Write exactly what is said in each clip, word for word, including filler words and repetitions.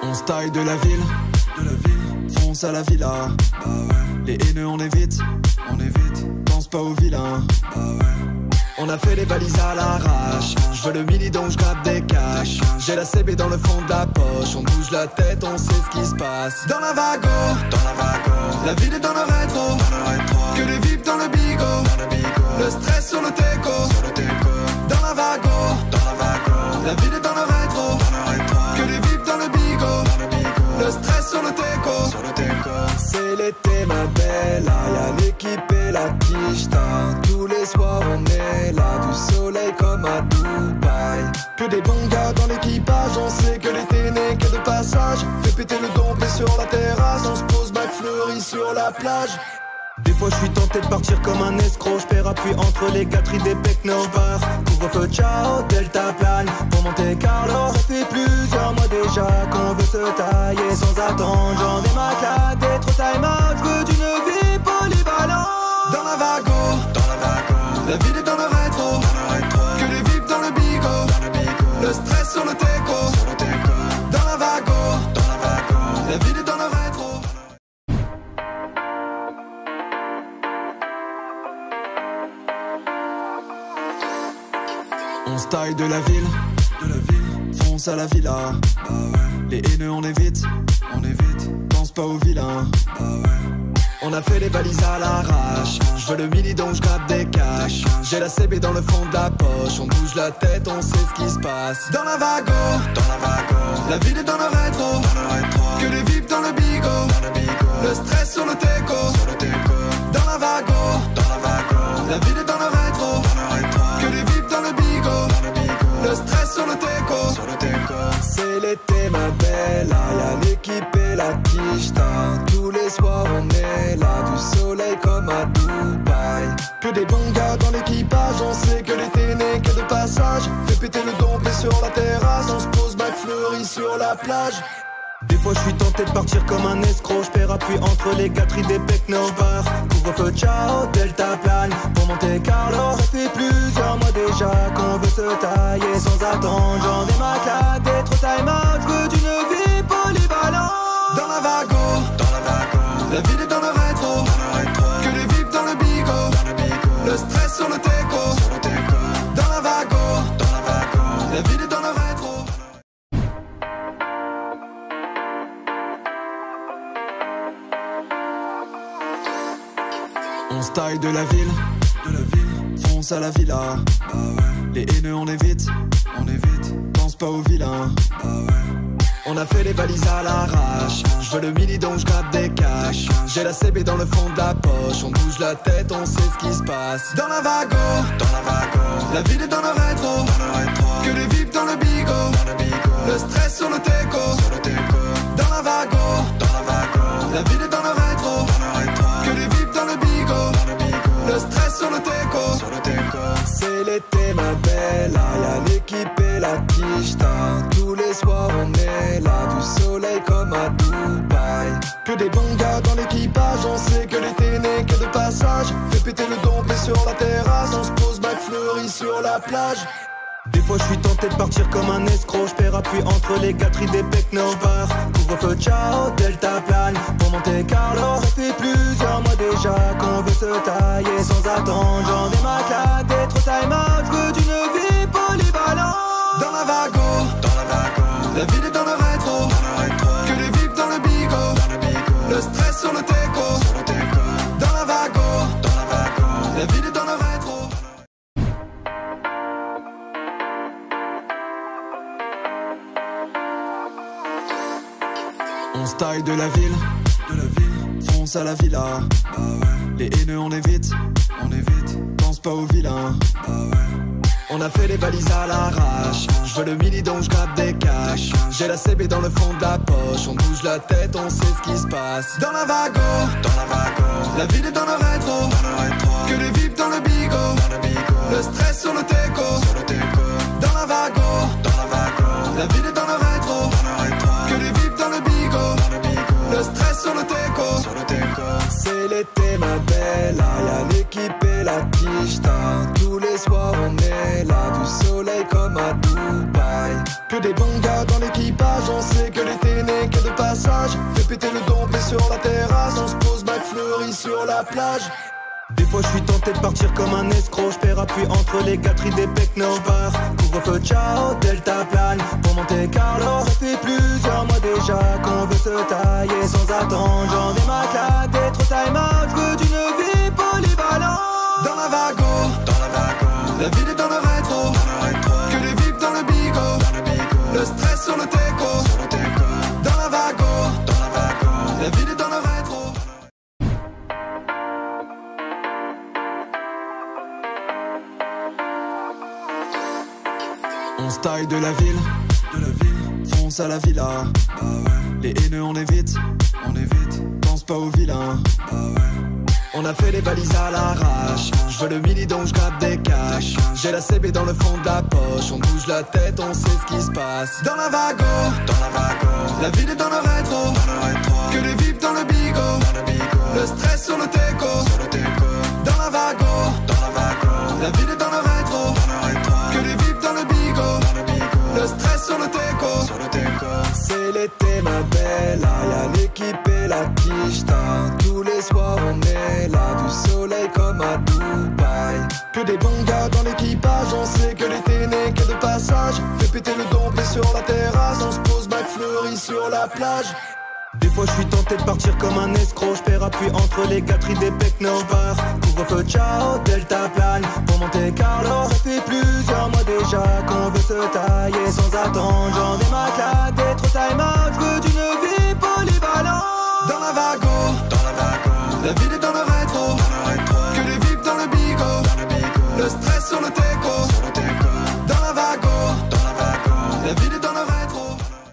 On se taille de la ville, de la ville, fonce à la villa. Bah ouais. Les haineux on évite, on évite, pense pas aux vilains. Bah ouais. On a fait les valises à l'arrache. Je veux le mini donc je grappe des caches. J'ai la C B dans le fond de la poche. On bouge la tête, on sait ce qui se passe. Dans la vago, dans la vago. La ville est dans le rétro, dans le rétro. Que les V I P dans le bigo, dans le bigo. Le stress sur le teco, sur le teco. Dans la vago, dans la vago. La ville est dans le rétro, dans le rétro. Que les V I P dans le bigo, dans le bigo. Le stress sur le teco, sur le teco. C'est l'été ma belle, y'a l'équipe et la quicheta. Tous les soirs on est là, du soleil comme à Dubaï. Que des bons gars dans l'équipage, on sait que l'été n'est que de passage. Fais péter le dompé sur la terrasse, on se pose McFlurry sur la plage. Des fois je suis tenté de partir comme un escroc. J'perds appui entre les gâteries des pecnos. J'pars, couvre-feu, ciao, delta plane. Pour Monte Carlo, ça fait plusieurs mois déjà qu'on veut se tailler sans attendre. J'en ai ma claque, des trop time out. J'veux d'une vie polyvalente. Dans la vago, dans la vago. La ville est dans le rétro, dans le rétro. Que les V I P dans le bigo, dans le bigo. Le stress sur le teco, sur le teco. Dans la vago, dans la vago. La ville est dans le rétro. On se taille de la ville, de la ville, fonce à la villa. Bah ouais. Les haineux on évite, on évite, pense pas aux vilains. Bah ouais. On a fait les valises à l'arrache. Je veux le mini donc je grappe des caches. J'ai la C B dans le fond de la poche. On bouge la tête, on sait ce qui se passe. Dans la vago, dans la vago. La ville est dans le rétro, dans le rétro. Que les V I P dans le bigo, dans le bigo. Le stress sur le teco, sur le teco. Dans la vago, dans la vago. La ville est dans le rétro, dans le rétro. Que les V I P dans le bigo, dans le bigo. Le stress sur le teco, sur le teco. C'est l'été ma belle, y'a l'équipe et la quicheta. Tous les soirs on est là, du soleil comme à Dubaï. Que des bons gars dans l'équipage, on sait que l'été n'est que de passage. Fais péter le dompé sur la terrasse, on se pose McFlurry sur la plage. Des fois je suis tenté de partir comme un escroc. J'perds appui entre les gâteries des pecnos. J'pars, couvre-feu, ciao, delta plane. Pour Monte Carlo, ça fait plusieurs mois déjà qu'on veut se tailler sans attendre. J'en ai ma claque, des trop time out. J'veux d'une vie polyvalente. Dans la vago, dans la vago. La ville est dans le rétro, dans le rétro. Que les V I P dans le bigo, dans le bigo. Le stress sur le teco, sur le teco. Dans la vago, dans la vago. La ville est dans le rétro. On se taille de la ville, de la ville, fonce à la villa. Bah ouais. Les haineux on évite, on évite, pense pas aux vilains. Bah ouais. On a fait les valises à l'arrache. Je veux le mini donc je grappe des caches. J'ai la C B dans le fond de la poche. On bouge la tête, on sait ce qui se passe. Dans la vago, dans la vago. La ville est dans le rétro, dans le rétro. Que les V I P dans le bigo, dans le bigo. Le stress sur le teco, sur le teco. Dans la vago, dans la vago. La ville est dans le rétro, dans le rétro. Que les V I P dans le bigo, dans le bigo. Le stress sur le teco, sur le teco. C'est l'été ma belle, y'a l'équipe et la quicheta. Tous les soirs on est là, du soleil comme à Dubaï. Que des bons gars dans l'équipage, on sait que l'été n'est que de passage. Fais péter le dompé sur la terrasse, on se pose McFlurry sur la plage. Des fois je suis tenté de partir comme un escroc. J'perds appui entre les gâteries des pecnos. J'pars, couvre-feu, ciao, delta plane. Pour Monte Carlo, ça fait plusieurs mois déjà qu'on veut se tailler sans attendre. J'en ai ma claque, des trop time out. J'veux d'une vie polyvalente. Dans la vago, dans la vago. La ville est dans le rétro, dans le rétro. Que les V I P dans le bigo, dans le bigo. Le stress sur le teco, sur le teco. Dans la vago, dans la vago. La ville est dans le rétro. On se taille de la ville, de la ville, fonce à la villa. Bah ouais. Les haineux on évite, on évite, pense pas aux vilains. Bah ouais. On a fait les valises à l'arrache. Je veux le mini donc je grappe des caches. J'ai la C B dans le fond de la poche. On bouge la tête, on sait ce qui se passe. Dans la vago, dans la vago. La ville est dans le rétro, dans le rétro. Que les V I P dans le bigo, dans le bigo. Le stress sur le teco, sur le teco. Dans la vago, dans la vago. La ville est dans le rétro, dans le rétro. Que les V I P dans le bigo, dans le bigo. Le stress sur le teco, sur le teco. C'est l'été ma belle, y'a l'équipe et la quicheta. Tous les soirs on est là, du soleil comme à Dubaï. Que des bons gars dans l'équipage, on sait que l'été n'est que de passage. Fais péter le dompé sur la terrasse, on se pose McFlurry sur la plage. Des fois je suis tenté de partir comme un escroc, je perds appui entre les quatre idées pecno. J'pars, couvre-feu, ciao, delta plane pour Monte Carlo. Ça fait plusieurs mois déjà qu'on veut se tailler sans attendre. J'en ai ma claque, des trop time out, j'veux d'une vie polyvalente. Dans la vago, dans la vago, la ville est dans le rétro, dans le rétro. Que les V I P dans le bigo, dans le bigo. Le stress sur le teco, sur le teco. Dans la vago, dans la vago, la ville est dans le rétro. On se taille de la ville, de la ville, fonce à la villa. Bah ouais. Les haineux on évite, on évite, pense pas aux vilains. Bah ouais. On a fait les valises à l'arrache. Je veux le mini donc je grappe des cash. J'ai la C B dans le fond de la poche. On bouge la tête, on sait ce qui se passe. Dans la vago, dans la vago, la ville est dans le rétro, dans le rétro. Que les V I P dans le bigo, dans le bigo. Le stress sur le teco, sur le teco. Dans la vago, dans la vago, la ville est dans le rétro, dans le rétro. Que les V I P dans le bigo, dans le bigo. Le stress sur le teco, sur le teco. C'est l'été ma belle, y'a l'équipe et la quicheta. Tous les soirs on est là, du soleil comme à Dubaï. Que des bons gars dans l'équipage, on sait que l'été n'est que de passage. Fais péter le dompé sur la terrasse, on se pose McFlurry sur la plage. Des fois je suis tenté de partir comme un escroc, je perds appui entre les quatre idées pecno. J'pars, couvre-feu, ciao, delta plane pour Monte Carlo. Ça fait plusieurs mois déjà qu'on veut se tailler sans attendre. J'en ai ma claque, des trop time out, j'veux d'une vie polyvalente. Dans la vago, dans la vago, la ville est dans le rétro, dans le rétro. Que les V I P dans le bigo, dans le bigo. Le stress sur le teco, sur le teco. Dans la vago, dans la vago, la ville est dans le rétro.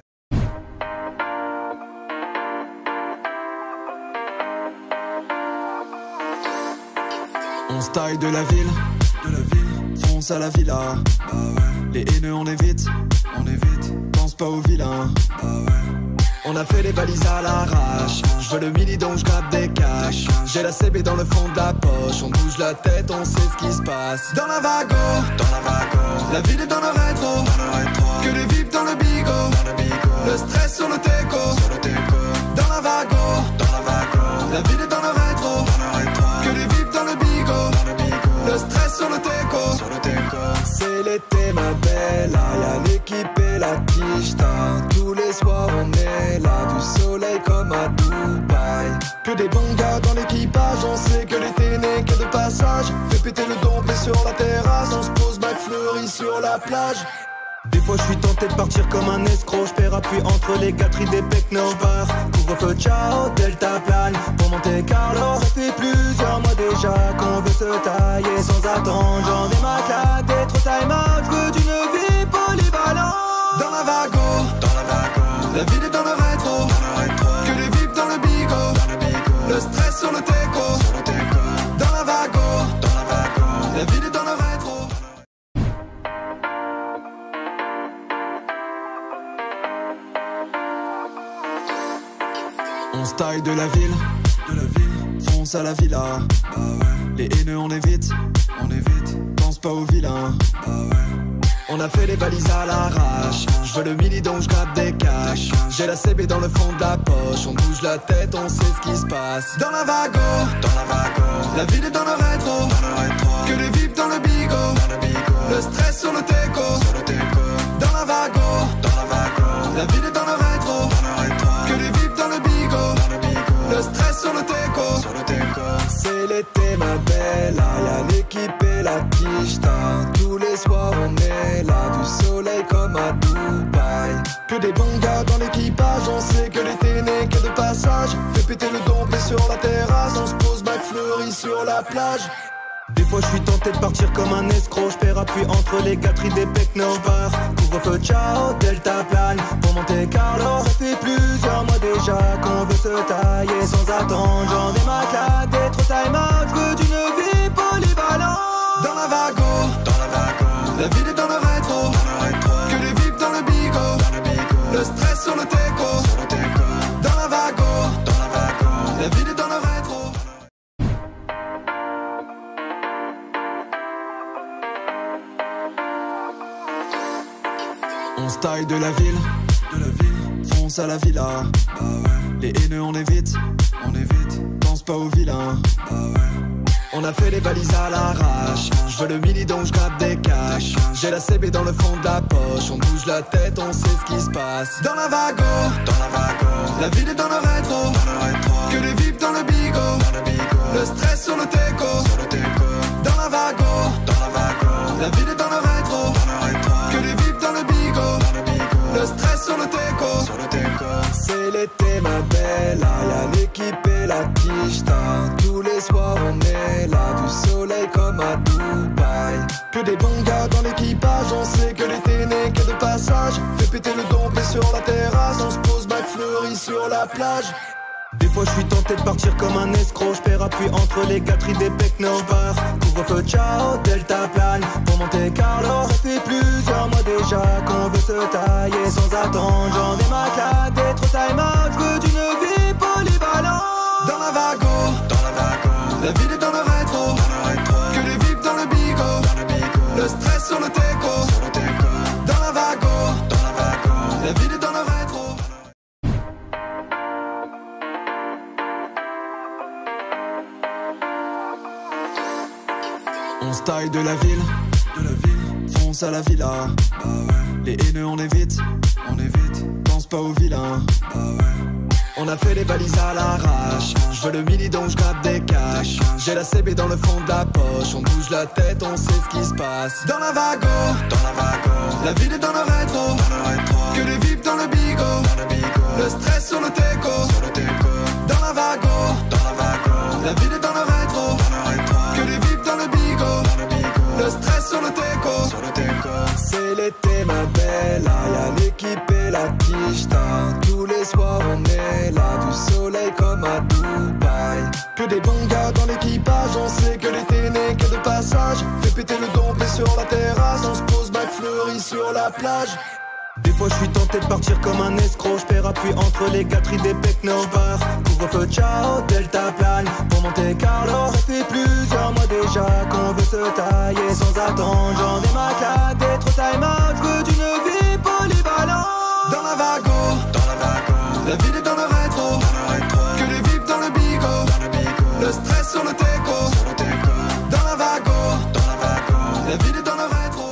On se taille de la ville, de la ville, fonce à la villa. Bah ouais. Les haineux on évite, on évite, pense pas aux vilains. Bah ouais. On a fait les valises à l'arrache. Je veux le mini donc je grappe des cash. J'ai la C B dans le fond de la poche. On bouge la tête, on sait ce qui se passe. Dans la vago, dans la vago, la ville est dans le rétro, dans le rétro. Que les V I P dans le bigo, dans le bigo. Le stress sur le teco, sur le teco. Dans la vago, dans la vago, la ville est dans le rétro, dans le rétro. Que les V I P dans le bigo, dans le bigo. Le stress sur le teco, sur le teco. C'est l'été ma belle, y'a l'équipe et la quicheta. Tous les soirs on est là, du soleil comme à Dubaï. Que des bons gars dans l'équipage, on sait que l'été n'est que de passage. Fais péter le dompé sur la terrasse, on se pose McFlurry sur la plage. Des fois je suis tenté de partir comme un escroc, je perds appui entre les quatre idées pecno. J'pars, couvre-feu, ciao, delta plane pour Monte Carlo. Ça fait plusieurs mois déjà qu'on veut se tailler sans attendre. J'en ai ma claque, des trop time out, j'veux d'une vie polyvalente. Dans la vago, dans la vago, la ville est dans le rétro, dans le rétro. Que les V I P dans le bigo, dans le bigo. Le stress sur le teco, sur le teco. Dans la vago, dans la vago, la ville est dans le rétro. On se taille de la ville, de la ville, fonce à la villa. Bah ouais. Les haineux on évite, on évite, pense pas aux vilains. Bah ouais. On a fait les valises à l'arrache. Je veux le mini donc je grappe des cash. J'ai la C B dans le fond de la poche. On bouge la tête, on sait ce qui se passe. Dans la vago, dans la vago, la ville est dans le rétro, dans le rétro. Que les V I P dans le bigo, dans le bigo. Le stress sur le teco, sur le teco. Dans la vago, dans la vago, la ville est dans le rétro, dans le rétro. Que les V I P dans le bigo, dans le bigo. Le stress sur le teco, sur le teco. C'est l'été ma belle, y'a l'équipe et la quicheta. Tous les soirs on est là, du soleil comme à Dubaï. Que des bons gars dans l'équipage, on sait que l'été n'est que de passage. Fais péter le dompé sur la terrasse, on se pose McFlurry sur la plage. Des fois je suis tenté de partir comme un escroc, je perds appui entre les quatre idées pecno. J'pars, couvre-feu, ciao, delta plane pour Monte Carlo. Ça fait plusieurs mois déjà qu'on veut se tailler sans attendre. J'en ai ma claque, des trop time out, j'veux d'une vie polyvalente. Dans la vago, dans la vago, la ville est dans le rétro, dans le rétro. Que les V I P dans le bigo, dans le bigo. Le stress sur le teco, sur le teco. Dans la vago, dans la vago, la ville est dans le rétro. On se taille de la ville, de la ville, fonce à la villa. Bah ouais. Les haineux on évite, on évite, pense pas aux vilains. Bah ouais. On a fait les valises à l'arrache. Je veux le mini donc je grappe des cash. J'ai la C B dans le fond de la poche. On bouge la tête, on sait ce qui se passe. Dans la vago, dans la vago. La ville est dans le rétro, dans le rétro. Que les vipes dans le bigo, dans le bigo. Le stress sur le teco, sur le teco. Dans la vago, dans la vago. La ville est dans le rétro, dans le rétro. Que les vipes dans le bigo, dans le bigo. Le stress sur le teco, sur le teco. C'est l'été ma belle, y'a l'équipe et la quicheta. Tous les soirs on est là, du soleil comme à Dubaï. Que des bons gars dans l'équipage, on sait que l'été n'est que de passage. Fais péter le dompé sur la terrasse, on se pose McFlurry sur la plage. Des fois je suis tenté de partir comme un escroc. Je perds appui entre les gâteries des Pecno. J'pars, couvre-feu, ciao, Delta plane. Pour Monte Carlo, ça fait plusieurs mois déjà qu'on veut se tailler sans attendre. J'en ai ma claque, des trop time out. J'veux d'une vie polyvalente. Dans la vago, dans la vago. La ville est dans le rétro, dans le rétro. Que les vipes dans le bigo, dans le bigo. Le stress sur le teco, sur le teco. Dans la vago, dans la vago. La ville est dans le rétro. On se taille de la ville, de la ville, fonce à la villa. Bah ouais. Les haineux on évite, on évite, pense pas aux vilains. Bah ouais. On a fait les valises à l'arrache. Je veux le mini donc je grappe des cash. J'ai la C B dans le fond de la poche. On bouge la tête, on sait ce qui se passe. Dans la vago, dans la vago. La ville est dans le rétro, dans le rétro. Que les vipes dans le bigo, dans le bigo. Le stress sur le teco, sur le teco. Dans la vago, dans la vago. La ville est dans le rétro, dans le rétro. Que les vipes dans le bigo, dans le bigo. Le stress sur le teco, sur le teco. C'est l'été ma belle, y'a l'équipe et la quicheta. Tous les soirs on est là, du soleil comme à Dubaï. Que des bons gars dans l'équipage, on sait que l'été n'est que de passage. Fais péter le dompé sur la terrasse, on se pose McFlurry sur la plage. Des fois je suis tenté de partir comme un escroc. Je perds appui entre les gâteries des Pecno. J'pars, couvre-feu, ciao, Delta plane. Pour Monte Carlo, ça fait plusieurs mois déjà qu'on veut se tailler sans attendre. J'en ai ma claque, des trop time out. J'veux d'une vie polyvalente. Dans la vago, dans la vago. La ville est dans le rétro, dans le rétro. Que les vipes dans le bigo, dans le bigo. Le stress sur le teco, sur le teco. Dans la vago, dans la vago. La ville est dans le rétro.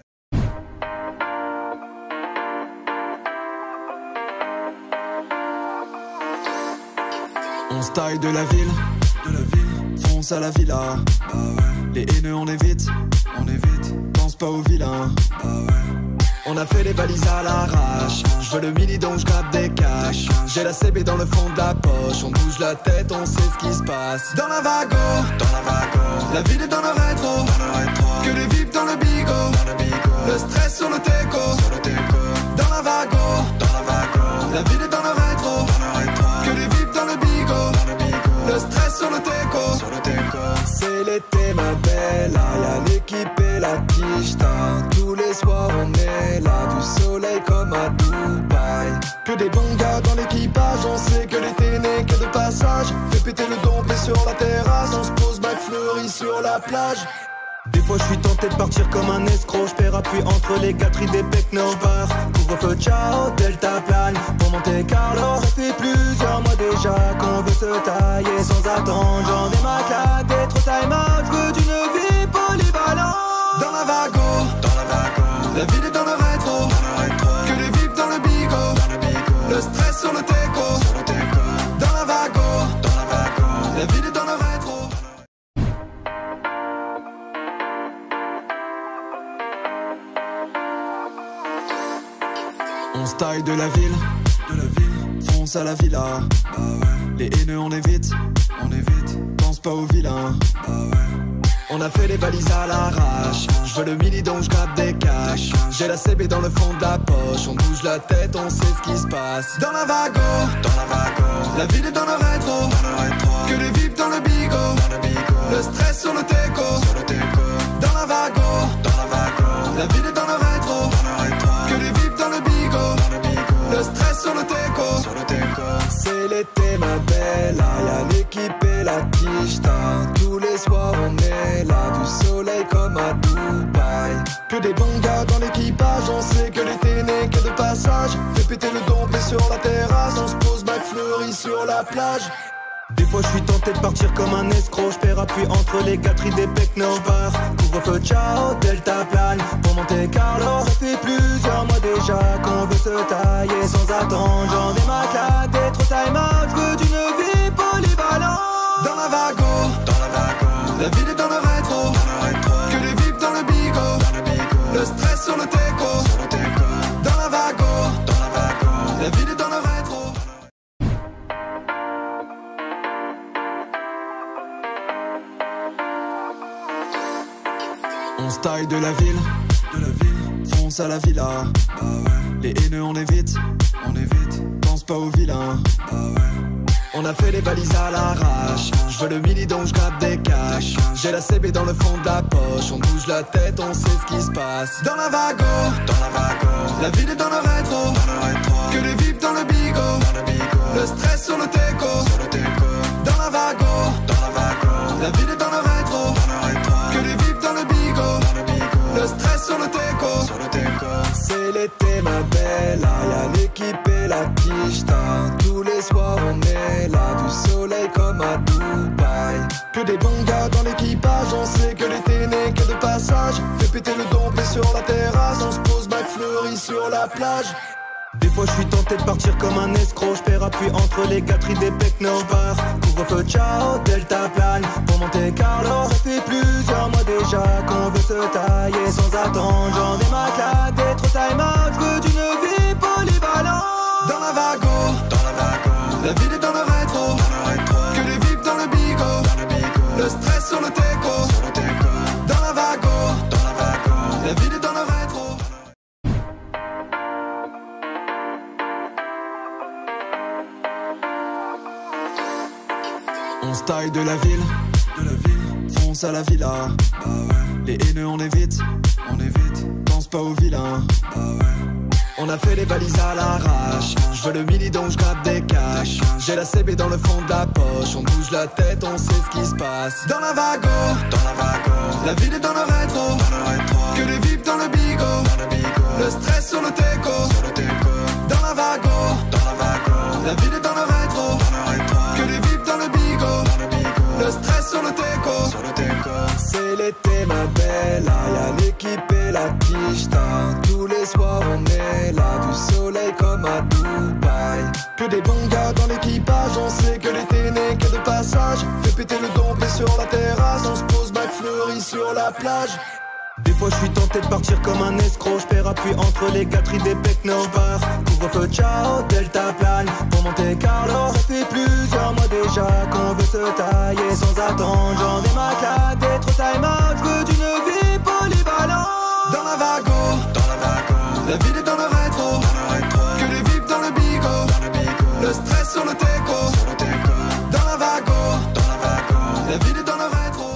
On se taille de la ville, de la ville, fonce à la villa. Bah ouais. Les haineux on évite, on évite, pense pas aux vilains. Bah ouais. On a fait les valises à l'arrache. Je veux le mini donc je grappe des cash. J'ai la C B dans le fond de la poche. On bouge la tête, on sait ce qui se passe. Dans la vago, dans la vago. La ville est dans le rétro, dans le rétro. Que les vipes dans le bigo, dans le bigo. Le stress sur le teco, sur le teco. Dans la vago, dans la vago. La ville est dans le rétro, dans le rétro. Que les vipes dans le bigo, dans le bigo. Le stress sur le teco, sur le teco. C'est l'été ma belle, y'a l'équipe et la quicheta. Tous les soirs on est là, du soleil comme à Dubaï. Que des bons gars dans l'équipage, on sait que l'été n'est que de passage. Fais péter le dompé sur la terrasse, on se pose McFlurry sur la plage. Des fois je suis tenté de partir comme un escroc. Je perds appui entre les gâteries des Pecno. J'pars, couvre-feu, ciao, Delta plane. Pour Monte Carlo, ça fait plusieurs mois déjà qu'on veut se tailler sans attendre. J'en ai ma claque, des trop time out. J'veux d'une vie polyvalente. Dans la vago, dans la vago. La ville est dans le rétro, dans le rétro. Que les vipes dans le bigo, dans le bigo. Le stress sur le teco, sur le teco. Dans la vago, dans la vago. La ville est dans le rétro. On se taille de la ville, de la ville, fonce à la villa. Bah ouais. Les haineux on évite, on évite, pense pas aux vilains. Bah ouais. On a fait les valises à l'arrache. Je veux le mini donc je grappe des cash. J'ai la C B dans le fond de la poche. On bouge la tête, on sait ce qui se passe. Dans la vago, dans la vago. La ville est dans le rétro, dans le rétro. Que les vipes dans le bigo, dans le bigo. Le stress sur le teco, sur le teco. Dans la vago, dans la vago. La ville est dans le rétro, dans le rétro. Que les vipes dans le bigo, dans le bigo. Le stress sur le teco, sur le teco. C'est l'été ma belle, y'a l'équipe et la quicheta. Tous les soirs on est là, du soleil comme à Dubaï. Que des bons gars dans l'équipage, on sait que l'été n'est que de passage. Fais péter le dompé sur la terrasse, on se pose McFlurry sur la plage. Des fois je suis tenté de partir comme un escroc, je perds appui entre les gâteries des Pecno. J'pars, couvre-feu, ciao, Delta plane pour Monte Carlo. Ça fait plusieurs mois déjà qu'on veut se tailler sans attendre. J'en ai ma claque, des trop time out, j'veux d'une vie polyvalente. Dans la vago, dans la vago, la ville est dans le rétro, dans le rétro. Que les V I P dans le bigo, dans le bigo. Le stress sur le teco, sur le teco. Dans la vago, dans la vago, la ville est dans le rétro. On se taille de la ville, de la ville, fonce à la villa. Ah ouais. Les haineux on évite, on évite, pense pas aux vilains. Ah ouais. On a fait les valises à l'arrache. Je veux le mini donc je grappe des cash. J'ai la C B dans le fond de la poche. On bouge la tête, on sait ce qui se passe. Dans la vago, dans la vago, la ville est dans le rétro, dans le rétro. Que les V I P dans le bigo, dans le bigo. Le stress sur le teco, sur le teco. Dans la vago, dans la vago, la ville est dans le rétro, dans le rétro. Que les V I P dans le bigo, dans le bigo. Le stress sur le teco, sur le teco. C'est l'été ma belle, y'a l'équipe et la quicheta. Tous les soirs on est là, du soleil comme à Dubaï. Que des bons gars dans l'équipage, on sait que l'été n'est que de passage. Fais péter le dompé sur la terrasse, on se pose McFlurry sur la plage. Des fois je suis tenté de partir comme un escroc, je perds appui entre les gâteries des Pecno. J'pars, couvre-feu, ciao, Delta plane pour Monte Carlo. Ça fait plusieurs mois déjà qu'on veut se tailler sans attendre. J'en ai ma claque, des trop time out, j'veux d'une vie polyvalente. Dans la vago, dans la vago, la ville est dans le rétro, dans le rétro. Que les V I P dans le bigo, dans le bigo. Le stress sur le teco, sur le teco. Dans la vago, dans la vago, la ville est dans le rétro. On se taille de la ville, de la ville, fonce à la villa. Ah ouais. Les haineux on évite, on évite, pense pas aux vilains. Ah ouais. On a fait les valises à l'arrache. Je veux le mini donc je grappe des cash. J'ai la C B dans le fond de la poche. On bouge la tête, on sait ce qui se passe. Dans la vago, dans la vago, la ville est dans le rétro, dans le rétro. Que les V I P dans le bigo, dans le bigo. Le stress sur le teco, sur le teco. Dans la vago, dans la vago, la ville est dans le rétro, dans le rétro. Que les V I P dans le bigo, dans le bigo. Le stress sur le teco, sur le teco. C'est l'été ma belle, y'a l'équipe et la quicheta. Tous les soirs on est là, du soleil comme à Dubaï. Que des bons gars dans l'équipage, on sait que l'été n'est que de passage. Fais péter le dompé sur la terrasse, on se pose McFlurry sur la plage. Des fois je suis tenté de partir comme un escroc, je perds appui entre les gâteries des Pecno. J'pars, couvre-feu, ciao, Delta plane pour Monte Carlo. Ça fait plusieurs mois déjà qu'on veut se tailler sans attendre. J'en ai ma claque, des trop time out, j'veux d'une vie polyvalente. Dans la vago, dans la vago, la ville est dans le rétro, dans le rétro. Que les V I P dans le bigo, dans le bigo. Le stress sur le teco, sur le teco. Dans la vago, dans la vago, la ville est dans le rétro.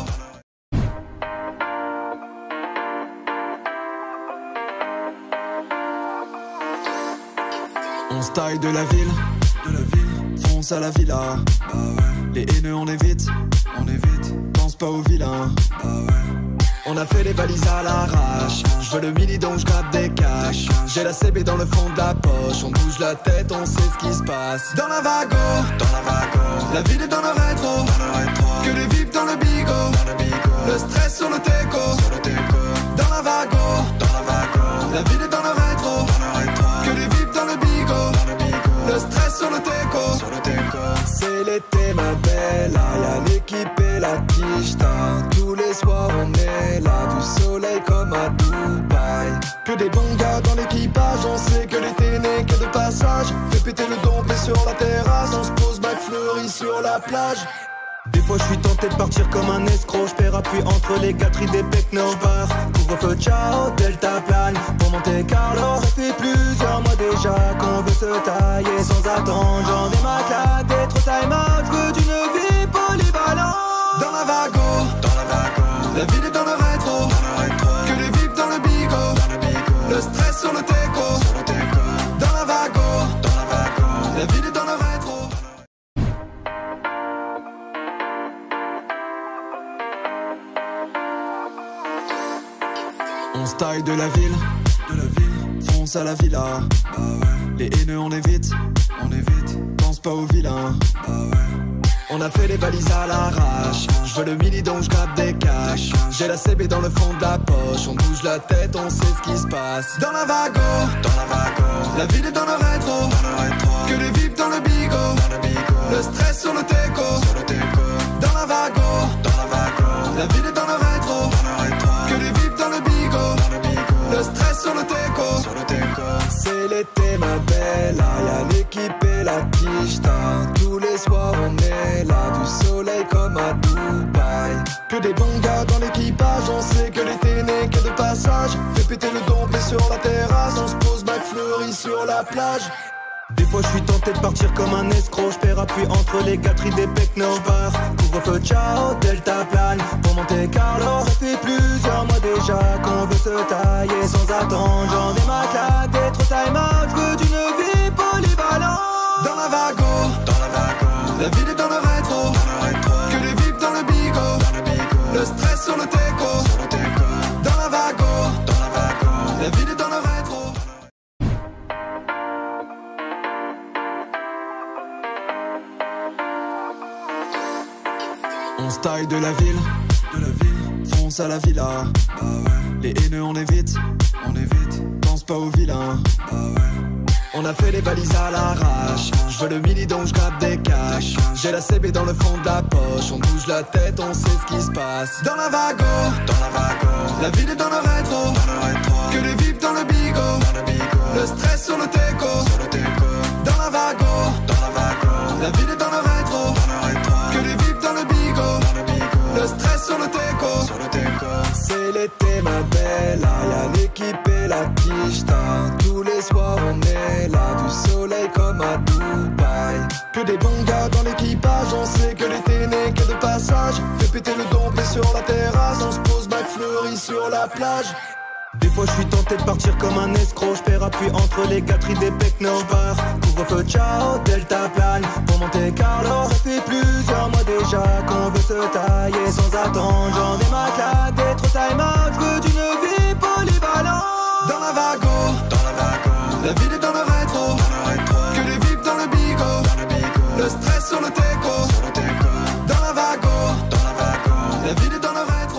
On se taille de la ville, de la ville, fonce à la villa. Ah ouais. Les haineux on évite, on évite, pense pas aux vilains. Ah ouais. On a fait les valises à l'arrache. Je veux le mini donc je grappe des cash. J'ai la C B dans le fond de la poche. On bouge la tête, on sait ce qui se passe. Dans la vago, dans la vago, la ville est dans le rétro, dans le rétro. Que les V I P dans le bigo, dans le bigo. Le stress sur le teco, sur le teco. Dans la vago, dans la vago, la ville est dans le rétro, dans le rétro. Que les V I P dans le bigo, dans le bigo. Le stress sur le teco, sur le teco. C'est l'été ma belle, y'a l'équipe et la quicheta. Tous les soirs on est là, du soleil comme à Dubaï. Que des bons gars dans l'équipage, on sait que l'été n'est que de passage. Fais péter le dompé sur la terrasse, on se pose McFlurry sur la plage. Des fois je suis tenté de partir comme un escroc, je perds appui entre les gâteries des Pecno. J'pars, couvre-feu, ciao, Delta plane pour Monte Carlo. Ça fait plusieurs mois déjà qu'on veut se tailler sans attendre. J'en ai ma claque, des trop time out, j'veux d'une vie polyvalente. Dans la vago, dans la vago, la ville est dans le rétro, dans le rétro. Que les V I P dans le bigo, dans le bigo. Le stress sur le teco, sur le teco. Dans la vago, dans la vago, la ville est dans le rétro. On se taille de la ville, de la ville, fonce à la villa. Bah ouais. Les haineux on évite, on évite, pense pas aux vilains. Bah ouais. On a fait les valises à l'arrache. Je veux le mini donc je grappe des cash. J'ai la C B dans le fond de la poche. On bouge la tête, on sait ce qui se passe. Dans la vago, dans la vago. La ville est dans le rétro, dans le rétro. Que les V I P dans le bigot, dans le bigot. Le stress sur le teco, sur le teco. Dans la vago, dans la vago. La ville est dans le rétro, dans le rétro. Que les V I P dans le bigot, dans le bigot. Le stress sur le teco, sur le teco. C'est l'été ma belle, y'a l'équipe et la quicheta. Tous les soirs on est là, du soleil comme à Dubaï. Que des bons gars dans l'équipage, on sait que l'été n'est que de passage. Fais péter le dompé sur la terrasse, on se pose McFlurry sur la plage. Des fois je suis tenté de partir comme un escroc. J'perds appui entre les quatre idées pecno. J'pars, couvre-feu, ciao, Delta plane pour Monte Carlo. Ça fait plusieurs mois déjà qu'on veut se tailler sans attendre. J'en ai ma claque, des trop time out. J'veux d'une vie polyvalente. Dans la vago, dans la vago. La ville est dans le rétro, dans le rétro. Que les V I P dans le bigot, dans le bigot. Le stress sur le teco, sur le teco. Dans la vago, dans la vago. La ville est dans le rétro. On se taille de la ville, de la ville, fonce à la villa. Bah ouais. Les haineux on évite, on évite, pense pas aux vilains. Bah ouais. On a fait les valises à l'arrache. Je veux le mini donc je grappe des cash. J'ai la C B dans le fond de la poche. On bouge la tête, on sait ce qui se passe. Dans la vago, dans la vago. La ville est dans le rétro, dans le rétro. Que les V I P dans le bigot, dans le bigot. Le stress sur le teco, sur le teco. Dans la vago, dans la vago. La ville est dans le rétro, dans le rétro. Que les V I P dans le bigot, dans le bigot. Le stress sur le teco, sur le teco. C'est l'été ma belle, y'a l'équipe et la quicheta. Tous les soirs on est là, du soleil comme à Dubaï. Que des bons gars dans l'équipage, on sait que l'été n'est que de passage. Fais péter le dompé sur la terrasse, on se pose McFlurry sur la plage. Des fois je suis tenté de partir comme un escroc. J'perds appui entre les quatre idées pecno. J'pars, couvre-feu, ciao, Delta plane pour Monte Carlo. Ça fait plusieurs mois déjà qu'on veut se tailler sans attendre. J'en ai ma claque, des trop time out. J'veux d'une vie polyvalente. Dans la vago, dans la vago. La ville est dans le rétro, dans le rétro. Que les V I P dans le bigot, dans le bigot. Le stress sur le teco, sur le teco. Dans la vago, dans la vago. La ville est dans le rétro.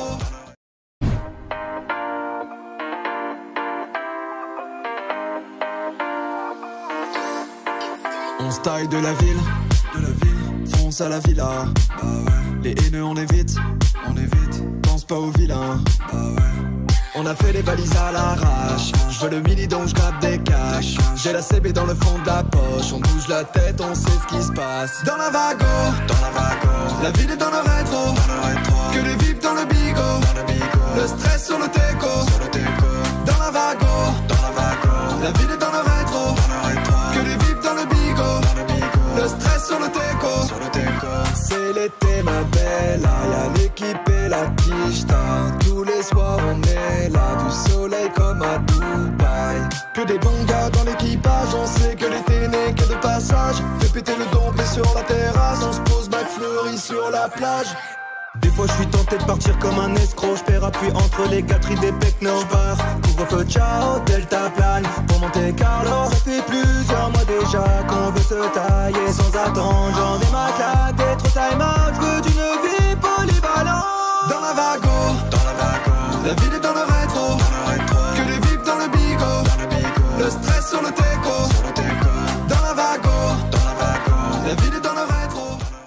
On se taille de la ville, de la ville, fonce à la villa. Bah ouais. Les haineux on évite, on évite, pense pas aux vilains. Bah ouais. On a fait les valises à l'arrache. Je veux le mini donc je grappe des cash. J'ai la C B dans le fond de la poche. On bouge la tête, on sait ce qui se passe. Dans la vago, dans la vago. La ville est dans le rétro, dans le rétro. Que les V I P dans le bigot, dans le bigot. Le stress sur le teco, sur le teco. Dans la vago, dans la vago. La ville est dans le rétro, dans le rétro. Que les V I P dans le bigot, dans le bigot. Le stress sur le teco, sur le teco. C'est l'été ma belle, y'a l'équipe et la quicheta. Tous les soirs on est là, du soleil comme à Dubaï. Que des bons gars dans l'équipage, on sait que l'été n'est que de passage. Fais péter le dompé sur la terrasse, on se pose McFlurry sur la plage. Des fois je suis tenté de partir comme un escroc. J'perds appui entre les quatre idées pecno. J'pars, couvre-feu, ciao, Delta plane pour Monte Carlo. Ça fait plusieurs mois déjà qu'on veut se tailler sans attendre. J'en ai ma claque, des trop time out. J'veux d'une vie polyvalente. Dans la vago, dans la vago. La ville est dans le rétro, dans le rétro. Que les V I P dans le bigot, dans le bigot. Le stress sur le teco, sur le teco. Dans la vago, dans la vago. La ville est dans le rétro.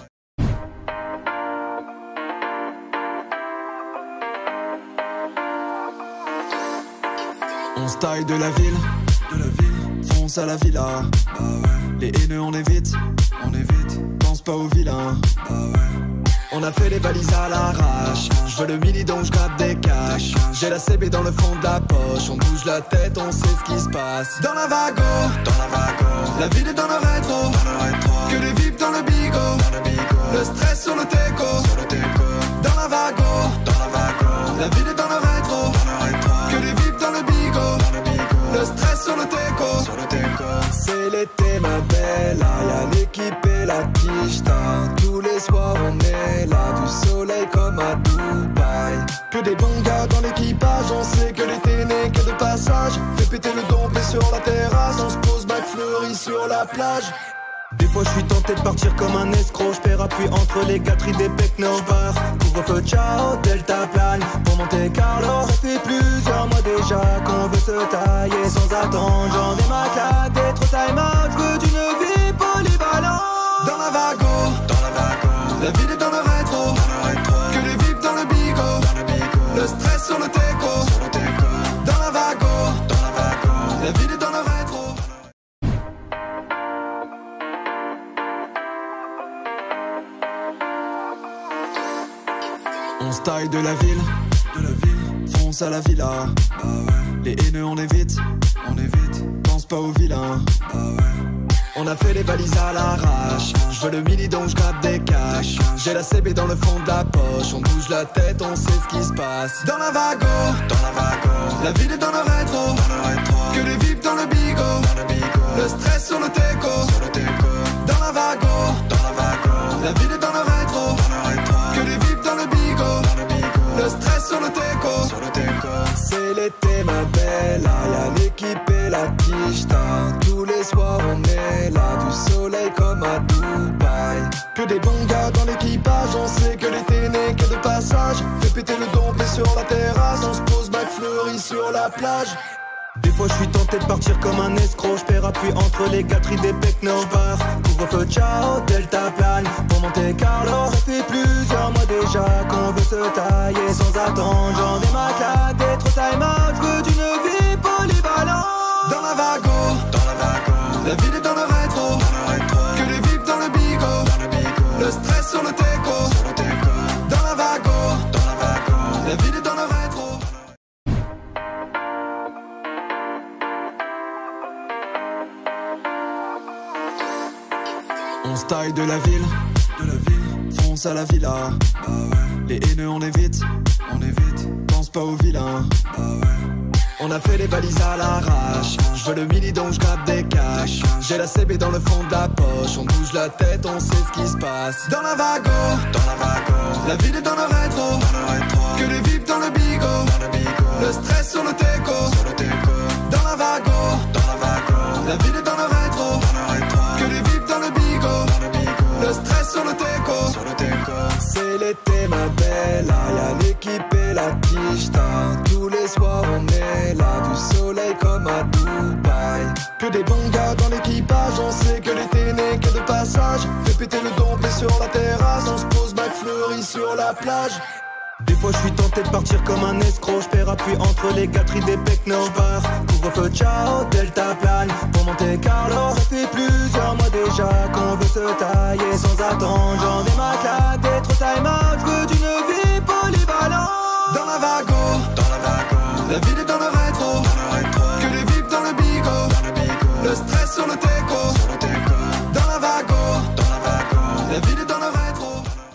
On se taille de la ville, de la ville, fonce à la villa. Bah ouais. Les haineux on évite, on évite, pense pas aux vilains. Bah ouais. On a fait les valises à l'arrache. Je veux le mini donc je grappe des cash. J'ai la C B dans le fond de la poche. On bouge la tête, on sait ce qui se passe. Dans la vago, dans la vago. La ville est dans le rétro, dans le rétro. Que les V I P dans le bigot, dans le bigot. Le stress sur le teco, sur le teco. Dans la vago, dans la vago. La ville est dans le rétro, dans le rétro. Que les V I P dans le bigot, dans le bigot. Le stress sur le teco, sur le teco. C'est l'été ma belle, y'a l'équipe et la quicheta. Tous les soirs on est là, du soleil comme à Dubaï. Que des bons gars dans l'équipage, on sait que l'été péter le dompé sur la terrasse. On se pose McFlurry sur la plage. Des fois je suis tenté de partir comme un escroc. Je perds appui entre les gâteries des Pecno Bar. Couvre-feu, ciao, Delta plane pour Monte Carlo. Ça fait plusieurs mois déjà qu'on veut se tailler sans attendre. J'en ai ma claque, des trop time out. Je veux d'une vie polyvalente. Dans la vago, dans la vago, la ville est dans le rétro, dans le rétro. Que les V I P dans le bigo, dans le bigo. Le stress sur le teco, sur le teco. Dans la vago, dans la vago, la ville est dans le rétro. On se taille de la ville, de la ville, fonce à la villa. Bah ouais. Les haineux on évite, on évite, pense pas aux vilains. Bah ouais. On a fait les valises à l'arrache. Je veux le mini donc je grappe des cash. J'ai la C B dans le fond de la poche. On bouge la tête, on sait ce qui se passe. Dans la vago, dans la vago, la ville est dans le rétro, dans le rétro. Que les V I P dans le bigo, dans le bigo. Le stress sur le teco, sur le teco. Dans la vago, dans la vago, la ville est dans le rétro, dans le rétro. Que les V I P dans le bigo, dans le bigo. Le stress sur le teco, sur le teco. C'est l'été ma belle, y'a l'équipe et la quicheta. Tous les soirs on est là, du soleil comme à Dubaï. Que des bons gars dans l'équipage, on sait que l'été n'est que de passage. Fais péter le dompé sur la terrasse, on se pose McFlurry sur la plage. Des fois je suis tenté de partir comme un escroc. Je perds appui entre les gâteries des Pecno Bar. Couvre-feu, ciao, Delta plane pour Monte Carlo. Ça fait plusieurs mois déjà qu'on veut se tailler sans attendre. J'en ai ma claque, des trop time out. Je veux d'une vie polyvalente. Dans la vago, dans la vago, la ville est dans le rétro, dans le rétro. Que les V I P dans le bigo, dans le bigo. Le stress sur le teco, sur le teco. Dans la vago, dans la vago, la ville est dans le rétro. On se taille de la ville, de la ville, fonce à la villa. Bah ouais. Les haineux on évite, on évite, pense pas aux vilains. Bah ouais. On a fait les valises à l'arrache. Je veux le mini donc je grappe des cash. J'ai la C B dans le fond de la poche. On bouge la tête, on sait ce qui se passe. Dans la vago, dans la vago, la ville est dans le rétro, dans le rétro. Que les V I P dans le bigo, dans le bigo. Le stress sur le teco, sur le teco. Dans la vago, dans la vago, la ville est dans le rétro, dans le rétro. Que les V I P dans le bigo, dans le bigo. Le stress sur le teco, sur le teco. C'est l'été ma belle, y'a l'équipe et la quicheta. Tous les soirs on est là, du soleil comme à Dubaï. Que des bons gars dans l'équipage, on sait que l'été n'est que de passage. Fais péter le dompé sur la terrasse, on se pose McFlurry sur la plage. Des fois je suis tenté de partir comme un escroc. Je perds appui entre les gâteries des Pecno Bar. Couvre-feu, ciao, Delta plane pour Monte Carlo. Ça fait plusieurs mois déjà qu'on veut se tailler sans attendre. J'en ai ma claque, des trop time out. Je veux d'une vie polyvalente. Dans la vago, dans la vago, la ville est dans le rétro, dans le rétro. Que les V I P dans le bigo, dans le bigo. Le stress sur le teco, sur le teco. Dans la vago, dans la vago, la ville est dans le rétro.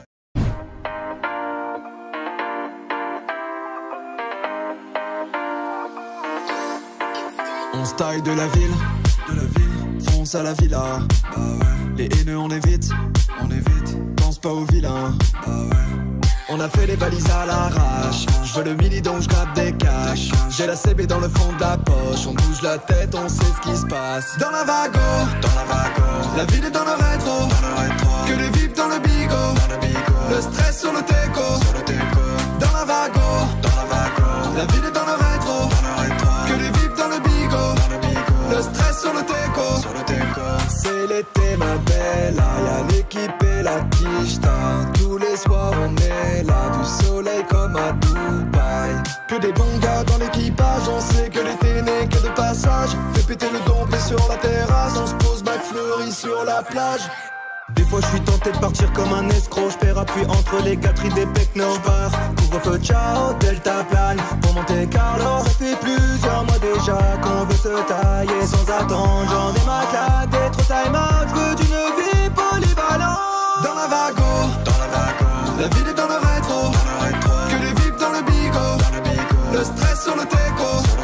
On se taille de la ville, de la ville, fonce à la villa. Bah ouais. Les haineux on évite, on évite, pense pas aux vilains. Bah ouais. On a fait les valises à l'arrache. Je veux le mini donc je grappe des cash. J'ai la C B dans le fond de la poche. On bouge la tête, on sait ce qui se passe. Dans la vago, dans la vago, la ville est dans le rétro, dans le rétro. Que les V I P dans le bigo, dans le bigo. Le stress sur le teco, sur le teco. Dans la vago, dans la vago, la ville est dans le rétro, dans le rétro. Que les V I P dans le bigo, dans le bigo. Le stress sur le teco, sur le teco. C'est l'été ma belle, y'a l'équipe et la quicheta. Tous les soirs on est là, du soleil comme à Dubaï. Que des bons gars dans l'équipage, on sait que l'été n'est que de passage. Fais péter le dompé sur la terrasse, on se pose McFlurry sur la plage. Des fois je suis tenté de partir comme un escroc. Je perds appui entre les gâteries des Pecno Bar. Couvre-feu, ciao, Delta plane pour Monte Carlo. Ça fait plusieurs mois déjà qu'on veut se tailler sans attendre. J'en ai ma claque, des trop time out. Je veux d'une vie polyvalente. Dans la vago, dans la vago, la ville est dans le rétro, dans le rétro. Que les V I P dans le bigo, dans le bigo. Le stress sur le teco,